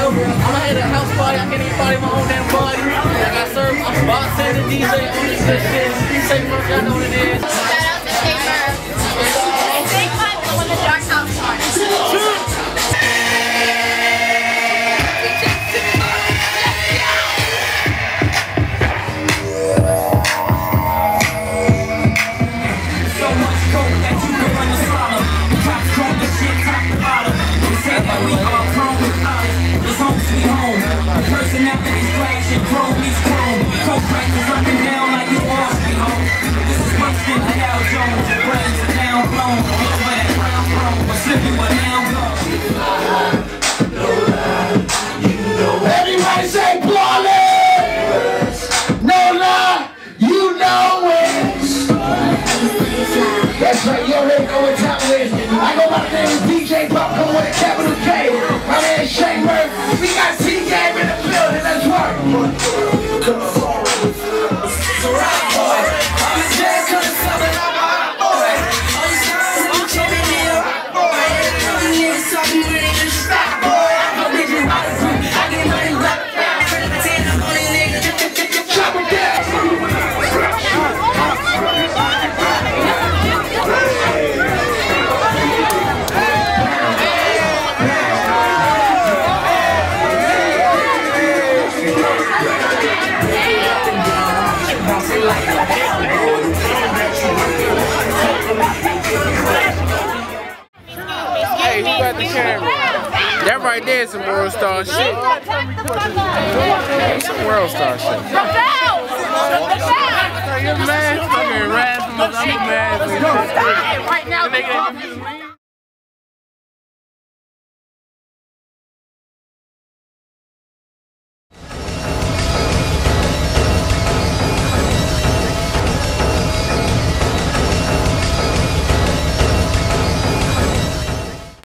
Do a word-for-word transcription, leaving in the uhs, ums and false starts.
I'ma have a house party. I can't even party my own damn body. Like I serve, I'm bartender, D J on this good shit. Say Murphy, I know what it is. Shout out to Say Murphy. And Big Mike when the dark house party. Everybody say flawless. No lie, you know it. That's right, you already know what time it is. I go by the name of D J Popcorn with a capital K. My name is Shane Murphy. We got T-Game in the building, let's work. It's a rock boy. I'm a jazz to the southern, I'm a hot boy. All these guys in the chimney need a rock boy. All these niggas talking with it, just stop boy. I'm a bitch hot as food. I get money right down. For the ten, I'm on these niggas. Chop it down. Hey, who got the camera? That right there is some world star shit. Some world star shit. You're mad? I'm getting ran from us. I'm mad. Right now.